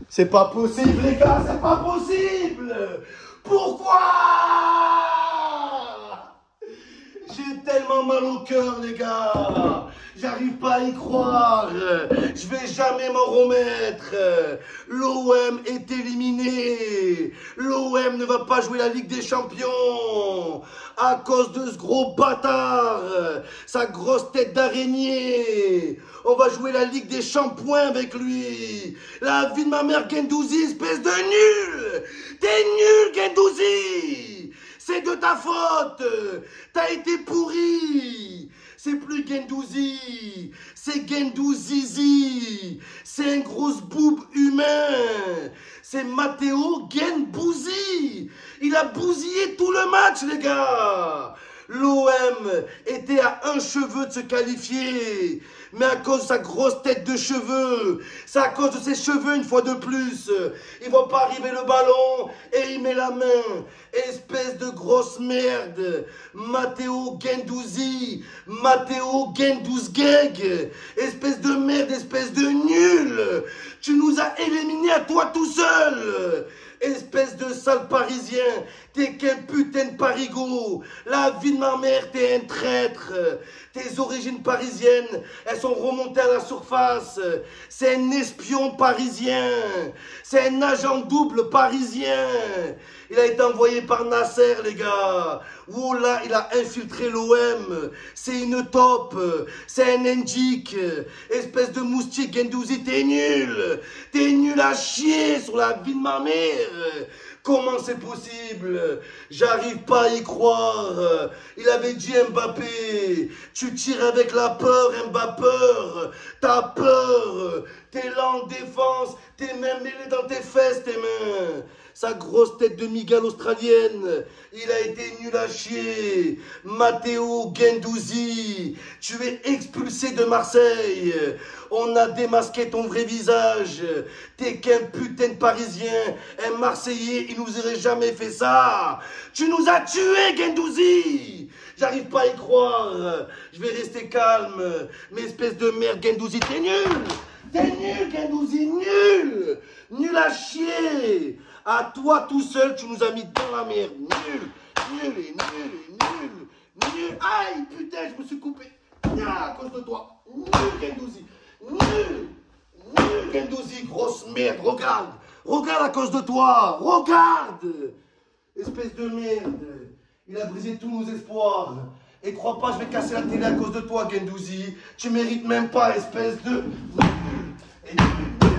C'est pas possible, les gars, c'est pas possible. Pourquoi? J'ai tellement mal au cœur, les gars. J'arrive pas à y croire. Je vais jamais m'en remettre. L'OM est éliminé. L'OM ne va pas jouer la Ligue des Champions à cause de ce gros bâtard, sa grosse tête d'araignée. On va jouer la Ligue des Shampoings avec lui. La vie de ma mère, Guendouzi, espèce de nul. T'es nul, Guendouzi. C'est de ta faute. T'as été pourri. C'est plus Guendouzi, c'est Guendouzizi. C'est un gros boob humain. C'est Matteo Guendouzi. Il a bousillé tout le match, les gars. L'OM était à un cheveu de se qualifier. Mais à cause de sa grosse tête de cheveux, c'est à cause de ses cheveux une fois de plus. Il voit pas arriver le ballon et il met la main. Espèce de grosse merde. Matteo Guendouzi, Matteo Guendouzgeg. Espèce de merde, espèce de nul. Tu nous as éliminés à toi tout seul. Espèce de sale parisien, t'es qu'un putain de parigot. La vie de ma mère, t'es un traître. Tes origines parisiennes, elles sont remontées à la surface. C'est un espion parisien. C'est un agent double parisien. Il a été envoyé par Nasser, les gars. Oh là, il a infiltré l'OM. C'est une taupe. C'est un Ndjik. Espèce de moustique, Guendouzi, t'es nul. T'es nul à chier sur la vie de ma mère. Comment c'est possible? J'arrive pas à y croire. Il avait dit Mbappé, tu tires avec la peur, Mbappé. T'as peur. T'es lent en défense. Tes mains mêlées dans tes fesses, tes mains. Sa grosse tête de migale australienne. Il a été nul à chier. Matteo Guendouzi, tu es expulsé de Marseille. On a démasqué ton vrai visage. T'es qu'un putain de Parisien. Un Marseillais, il nous aurait jamais fait ça. Tu nous as tués, Guendouzi. J'arrive pas à y croire. Je vais rester calme. Mais espèce de merde, Guendouzi, t'es nul. T'es nul, Guendouzi, nul. Nul à chier. À toi tout seul, tu nous as mis dans la merde. Nul, nul et nul et nul. Nul. Aïe, putain, je me suis coupé. À cause de toi. Nul, Guendouzi. Nul. Nul, Guendouzi, grosse merde. Regarde. Regarde à cause de toi. Regarde. Espèce de merde. Il a brisé tous nos espoirs. Et crois pas, je vais casser la télé à cause de toi, Guendouzi. Tu mérites même pas, espèce de... Et nul.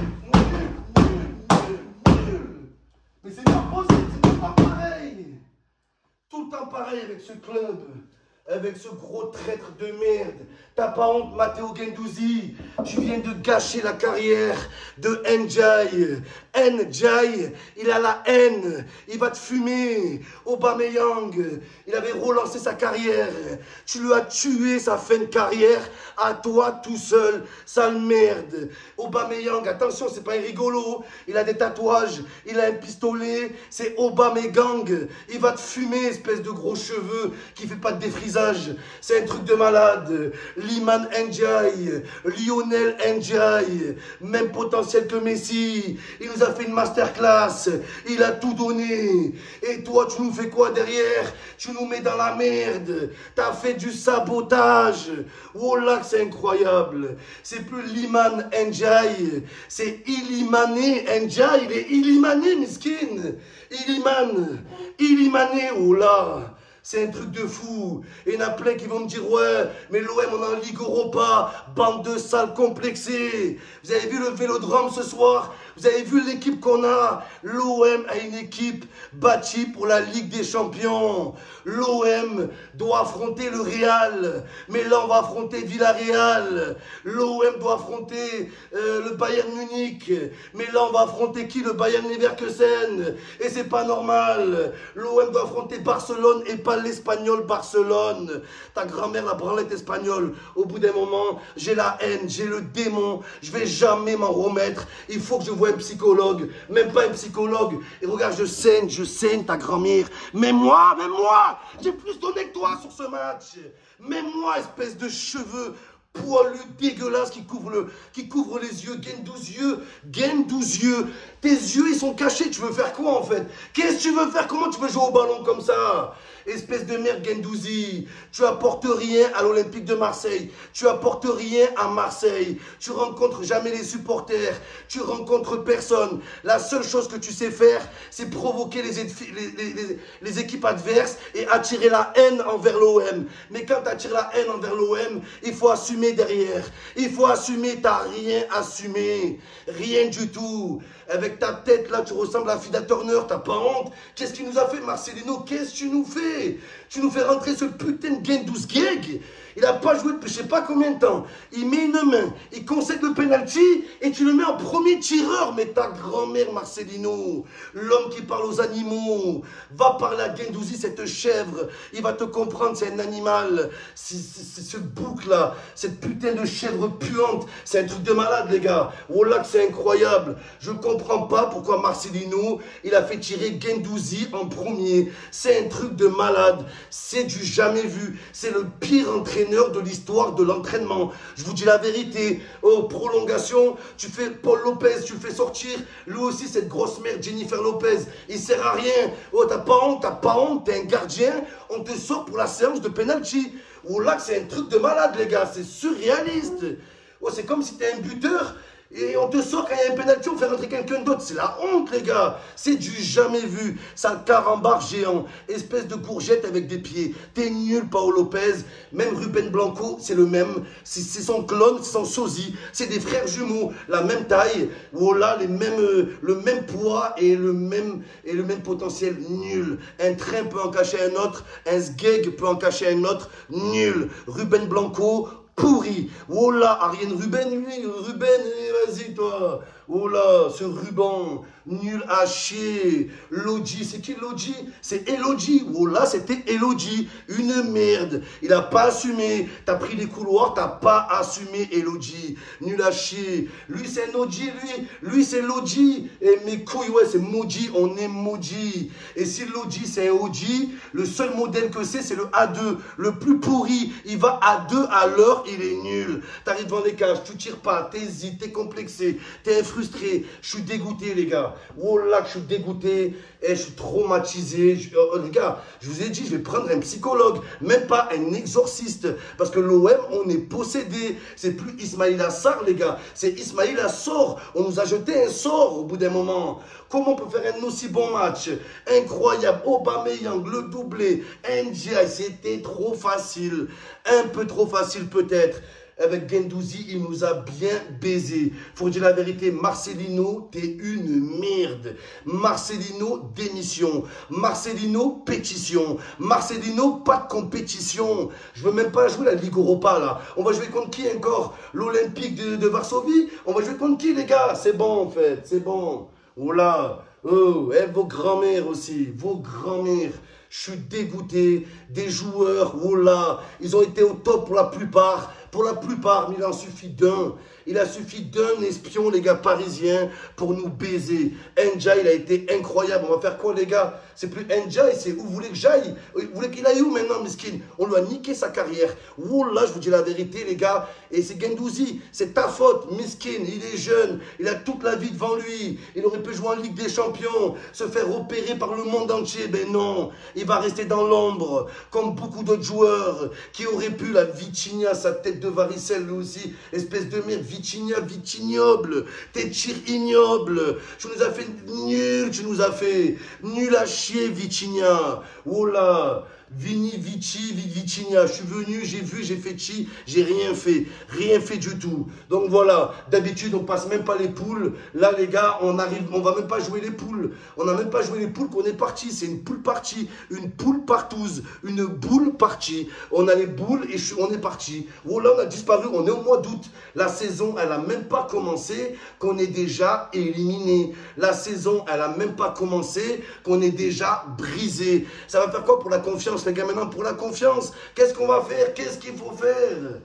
Mais c'est pas possible, c'est tout le temps pareil. Tout le temps pareil avec ce club. Avec ce gros traître de merde. T'as pas honte, Matteo Guendouzi. Tu viens de gâcher la carrière de Ndiaye. Ndiaye, il a la haine. Il va te fumer. Aubameyang, il avait relancé sa carrière. Tu lui as tué sa fin de carrière. À toi tout seul, sale merde. Aubameyang, attention, c'est pas un rigolo. Il a des tatouages. Il a un pistolet. C'est Aubameyang. Il va te fumer, espèce de gros cheveux qui fait pas de défrisage. C'est un truc de malade. Liman Ndiaye, Lionel Ndiaye, même potentiel que Messi. Il nous a fait une masterclass. Il a tout donné. Et toi, tu nous fais quoi derrière? Tu nous mets dans la merde. T'as fait du sabotage. Oh là, c'est incroyable. C'est plus Liman Ndiaye. C'est Ilimane Ndiaye. Il est Ilimane, miskin. Ilimane, oh là. C'est un truc de fou. Et il y en a plein qui vont me dire, ouais, mais l'OM, on est en Ligue Europa, bande de sales complexés. Vous avez vu le Vélodrome ce soir? Vous avez vu l'équipe qu'on a? L'OM a une équipe bâtie pour la Ligue des Champions. L'OM doit affronter le Real. Mais là, on va affronter Villarreal. L'OM doit affronter le Bayern Munich. Mais là, on va affronter qui? Le Bayern Leverkusen. Et c'est pas normal. L'OM doit affronter Barcelone et pas l'Espagnol Barcelone. Ta grand-mère, la branlette espagnole. Au bout d'un moment, j'ai la haine, j'ai le démon. Je vais jamais m'en remettre. Il faut que je voie un psychologue. Même pas un psychologue. Et regarde, je saigne ta grand-mère. Mais moi, j'ai plus donné que toi sur ce match. Même moi, espèce de cheveux poilu, dégueulasse, qui couvre les yeux. Gain 12 yeux. Tes yeux, ils sont cachés. Tu veux faire quoi, en fait? Qu'est-ce que tu veux faire? Comment tu veux jouer au ballon comme ça? Espèce de merde, Guendouzi. Tu apportes rien à l'Olympique de Marseille. Tu apportes rien à Marseille. Tu rencontres jamais les supporters. Tu rencontres personne. La seule chose que tu sais faire, c'est provoquer les équipes adverses et attirer la haine envers l'OM. Mais quand tu attires la haine envers l'OM, il faut assumer derrière. Il faut assumer. Tu n'as rien assumé. Rien du tout. Avec ta tête là, tu ressembles à Fida Turner, t'as pas honte? Qu'est-ce qu'il nous a fait, Marcelino? Qu'est-ce que tu nous fais? Tu nous fais rentrer ce putain de Guendouzi Geg. Il a pas joué depuis je sais pas combien de temps. Il met une main, il concède le penalty et tu le mets en premier tireur. Mais ta grand-mère, Marcelino, l'homme qui parle aux animaux, va parler à Guendouzi, cette chèvre. Il va te comprendre, c'est un animal. C'est ce bouc là, cette putain de chèvre puante. C'est un truc de malade, les gars. Oh là que c'est incroyable. Je comprends pas pourquoi Marcelino, il a fait tirer Guendouzi en premier. C'est un truc de malade. C'est du jamais vu. C'est le pire entraîneur de l'histoire de l'entraînement. Je vous dis la vérité. Oh, prolongation, tu fais Paul Lopez, tu le fais sortir. Lui aussi, cette grosse merde, Jennifer Lopez. Il sert à rien. Oh, t'as pas honte, t'es un gardien. On te sort pour la séance de penalty. Oh là, c'est un truc de malade, les gars. C'est surréaliste. Oh, c'est comme si t'es un buteur. Et on te sort quand il y a un pénalty, on fait rentrer quelqu'un d'autre. C'est la honte, les gars. C'est du jamais vu. Ça carambar géant. Espèce de courgette avec des pieds. T'es nul, Paolo Lopez. Même Ruben Blanco, c'est le même. C'est son clone, c'est son sosie. C'est des frères jumeaux. La même taille. Voilà, le même poids et le même potentiel. Nul. Un train peut en cacher un autre. Un sgeg peut en cacher un autre. Nul. Ruben Blanco, pourri. Oh là, Ariane Ruben, lui, Ruben, vas-y toi. Oh là, ce ruban, nul à chier. Lodji, c'est qui Lodji? C'est Elodie. Oh là, c'était Elodie. Une merde. Il a pas assumé. T'as pris les couloirs, t'as pas assumé Elodie. Nul à chier. Lui, c'est un Oji, lui. Lui, c'est Lodji. Et mes couilles, ouais, c'est Moji. On est Moji. Et si Lodji, c'est un Oji, le seul modèle que c'est le A2. Le plus pourri. Il va à 2 à l'heure, il est nul. T'arrives devant les cages, tu tires pas, t'hésites, t'es complexé, t'es frustré. Je suis dégoûté, les gars. Oh là, je suis dégoûté. Et je suis traumatisé. Les gars, je vous ai dit, je vais prendre un psychologue, même pas un exorciste. Parce que l'OM, on est possédé. C'est plus Ismaïla Assar, les gars. C'est Ismaïla Sor. On nous a jeté un sort au bout d'un moment. Comment on peut faire un aussi bon match? Incroyable. Aubameyang, le doublé. NGI, c'était trop facile. Un peu trop facile peut-être. Avec Guendouzi, il nous a bien baisé. Faut dire la vérité, Marcelino, t'es une merde. Marcelino, démission. Marcelino, pétition. Marcelino, pas de compétition. Je veux même pas jouer la Ligue Europa, là. On va jouer contre qui encore? L'Olympique de Varsovie? On va jouer contre qui, les gars? C'est bon, en fait, c'est bon. Oh là, oh, et vos grands-mères aussi, vos grands-mères. Je suis dégoûté des joueurs, oh là, ils ont été au top pour la plupart. Pour la plupart, mais il en suffit d'un. Il a suffi d'un espion, les gars, parisiens, pour nous baiser. N'Djaye, il a été incroyable. On va faire quoi, les gars? C'est plus N'Djaye, c'est où vous voulez que j'aille? Vous voulez qu'il aille où maintenant, Miskin? On lui a niqué sa carrière. Oh là, je vous dis la vérité, les gars. Et c'est Guendouzi, c'est ta faute, Miskin. Il est jeune, il a toute la vie devant lui. Il aurait pu jouer en Ligue des Champions, se faire opérer par le monde entier. Ben non, il va rester dans l'ombre, comme beaucoup d'autres joueurs qui auraient pu, la Vitinha, sa tête de varicelle, lui aussi, espèce de merde. Vitinha, Vitignoble, tes tirs ignobles, tu nous as fait nul, tu nous as fait nul à chier, Vitinha. Oh là, Vini, Vici, Vitinha, je suis venu, j'ai vu, j'ai fait chi, j'ai rien fait du tout. Donc voilà, d'habitude on passe même pas les poules. Là les gars, on va même pas jouer les poules. On n'a même pas joué les poules qu'on est parti. C'est une poule partie, une poule partouze, une boule partie. On a les boules et on est parti. Oh là, on a disparu, on est au mois d'août. La saison, elle a même pas commencé, qu'on est déjà éliminé. La saison, elle a même pas commencé, qu'on est déjà brisé. Ça va faire quoi pour la confiance, les gars, maintenant, pour la confiance? Qu'est-ce qu'on va faire? Qu'est-ce qu'il faut faire?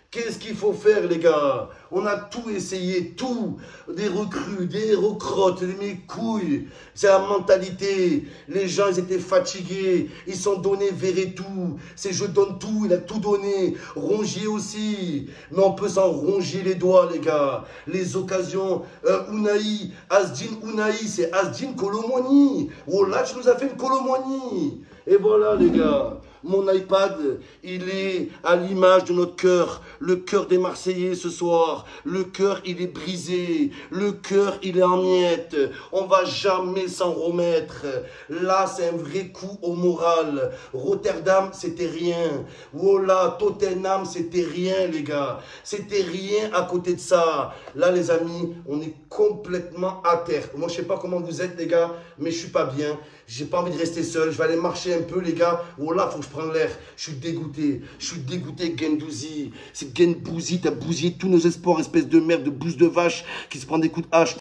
Qu'est-ce qu'il faut faire, les gars? On a tout essayé, tout. Des recrues, des héros crottes, mes couilles. C'est la mentalité. Les gens, ils étaient fatigués. Ils sont donnés tout. C'est je donne tout, il a tout donné. Rongier aussi. Mais on peut s'en ronger les doigts, les gars. Les occasions. Unai, Asdin Unai, c'est Asdin Colomoni. Oh là, tu nous as fait une Colomoni. Et voilà, les gars. Mon iPad, il est à l'image de notre cœur. Le cœur des Marseillais ce soir. Le cœur, il est brisé. Le cœur, il est en miettes. On va jamais s'en remettre. Là, c'est un vrai coup au moral. Rotterdam, c'était rien. Voilà, Tottenham, c'était rien, les gars. C'était rien à côté de ça. Là, les amis, on est complètement à terre. Moi, je sais pas comment vous êtes, les gars, mais je suis pas bien. J'ai pas envie de rester seul. Je vais aller marcher un peu, les gars. Voilà, faut que je prenne l'air. Je suis dégoûté. Je suis dégoûté, Gendouzi. C'est Gendouzi, t'as bousillé tous nos espoirs, espèce de merde, de bouse de vache qui se prend des coups de hache.